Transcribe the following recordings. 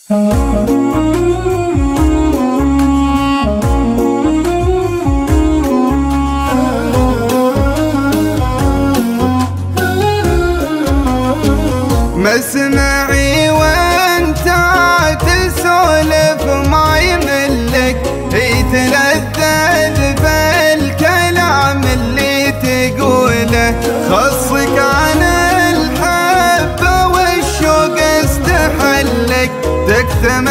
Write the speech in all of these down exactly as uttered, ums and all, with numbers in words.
مسمعي وانت تسولف ما يملك، يتلذذ بالكلام اللي تقوله، خصك عن الحبة والشوق استحلك، تكتم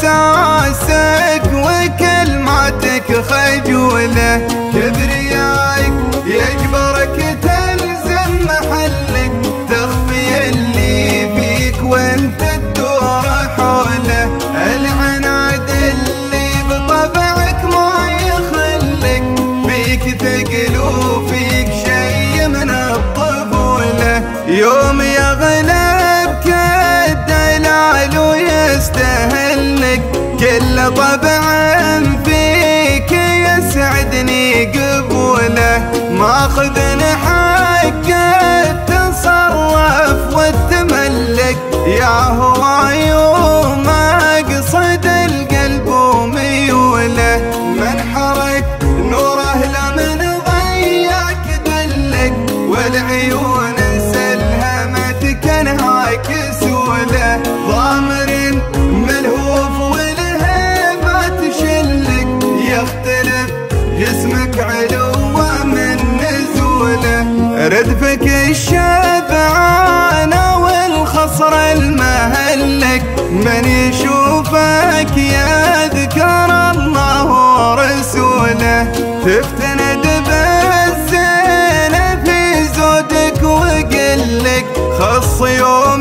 احساسك وكلماتك خجوله، كبريائك يجبرك تلزم محلك، تخفي اللي فيك وانت تدور حوله، العناد اللي بطبعك ما يخلك، فيك ثقل وفيك شي من الطفولة، يوم يغلب كالدلال ويستهلك، كل طبع فيك يسعدني قبوله، ماخذ حق التصرف والتملك، يا هو يوم اقصد القلب وميوله، من حرك نوره لمن ضيعك دلك، والعيون انسلها ما تكنهاك سوله، ضامر ملهوف والهيبة تشلك، يختلف جسمك علوه من نزوله، ردفك الشبعان والخصر المهلك، من يشوفك يذكر الله ورسوله، تفتند بالزين في زودك وقلك، خص يوم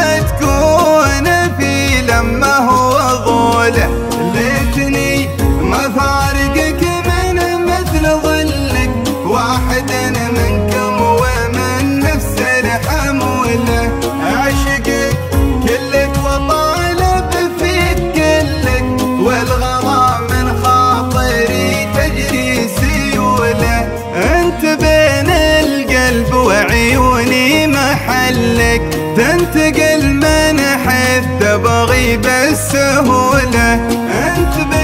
تكون في لمه وظوله، ليتني ما فارقك من مثل ظلك، واحد منكم ومن نفس الحموله، اعشقك كلك وطالب فيك كلك، والغلا من خاطري تجري سيوله، انت بين القلب وعيوني محلك، تنتقل من حيث تبغي بالسهوله، انت